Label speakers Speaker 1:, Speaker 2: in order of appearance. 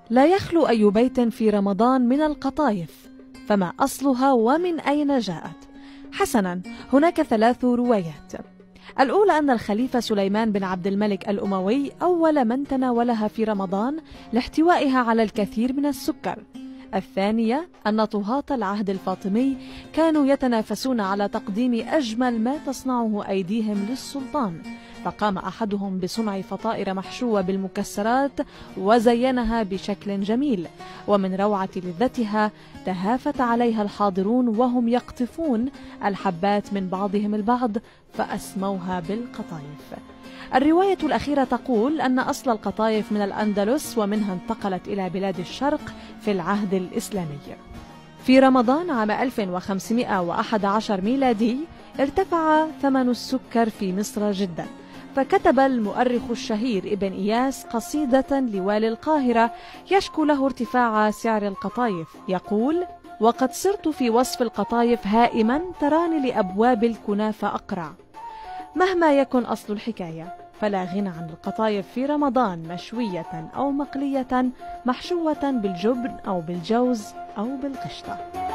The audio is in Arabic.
Speaker 1: لا يخلو أي بيت في رمضان من القطايف، فما أصلها ومن أين جاءت؟ حسناً، هناك 3 روايات. الأولى أن الخليفة سليمان بن عبد الملك الأموي أول من تناولها في رمضان لاحتوائها على الكثير من السكر. الثانية أن طهاة العهد الفاطمي كانوا يتنافسون على تقديم أجمل ما تصنعه أيديهم للسلطان، فقام أحدهم بصنع فطائر محشوة بالمكسرات وزينها بشكل جميل، ومن روعة لذتها تهافت عليها الحاضرون وهم يقطفون الحبات من بعضهم البعض فأسموها بالقطايف. الرواية الأخيرة تقول أن أصل القطايف من الأندلس، ومنها انتقلت إلى بلاد الشرق في العهد الإسلامي. في رمضان عام 1511 ميلادي ارتفع ثمن السكر في مصر جدا، فكتب المؤرخ الشهير ابن إياس قصيدة لوالي القاهرة يشكو له ارتفاع سعر القطايف، يقول: وقد صرت في وصف القطايف هائما، تراني لأبواب الكنافة أقرع. مهما يكن أصل الحكاية، فلا غنى عن القطايف في رمضان، مشوية أو مقلية، محشوة بالجبن أو بالجوز أو بالقشطة.